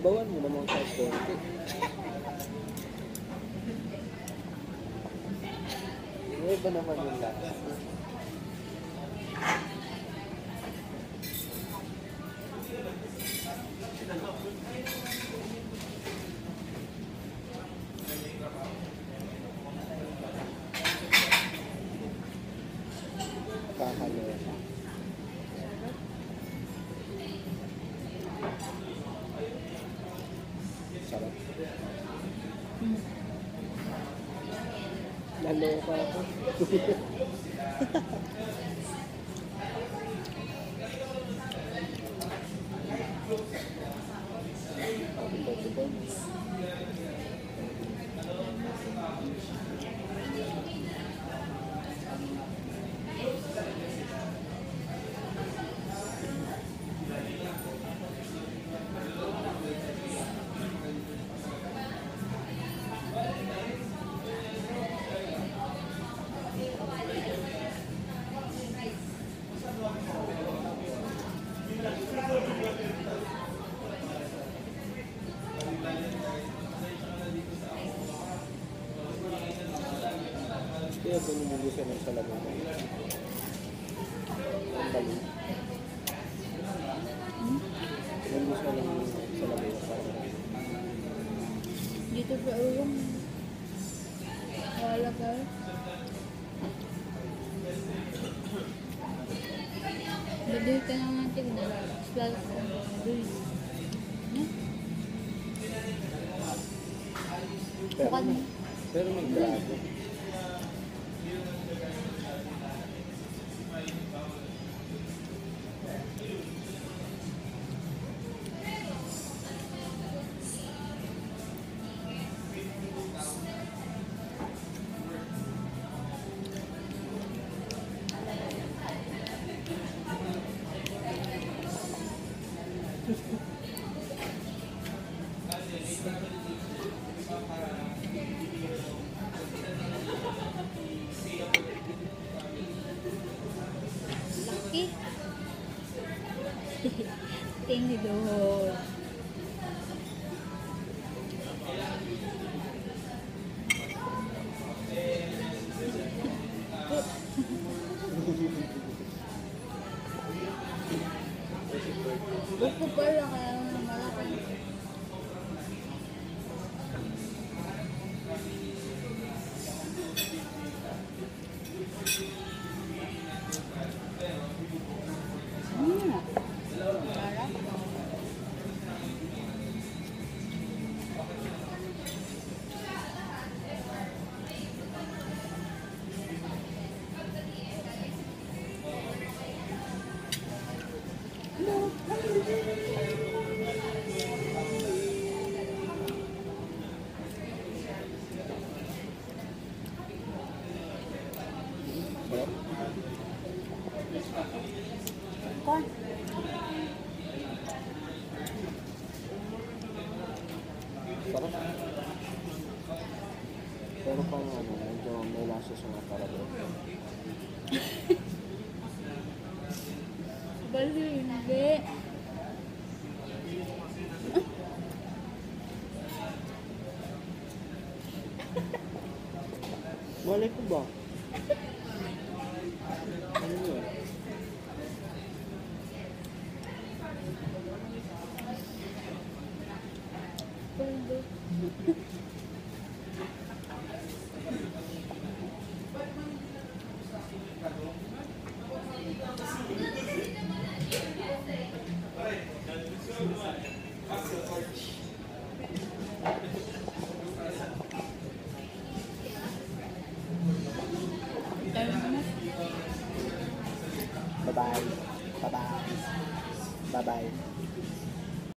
Sabawan mo naman sa konti. May iba naman yung lasa. Kakalo. Sarap. Naloka ako. Kaya bumibili ng salamin. Ang bali. Bumibili siya ng salamin. Dito sa ulong. Wala ka. Baduy ka naman tignan. Slal ko. Baduy. Pero may grabe. Laki. Tingin doon. Buko pala kaya malaki. Kon. Sarap. Pero pang medyo may lasa sa mga karabo. Bali, hindi. Malay ko ba?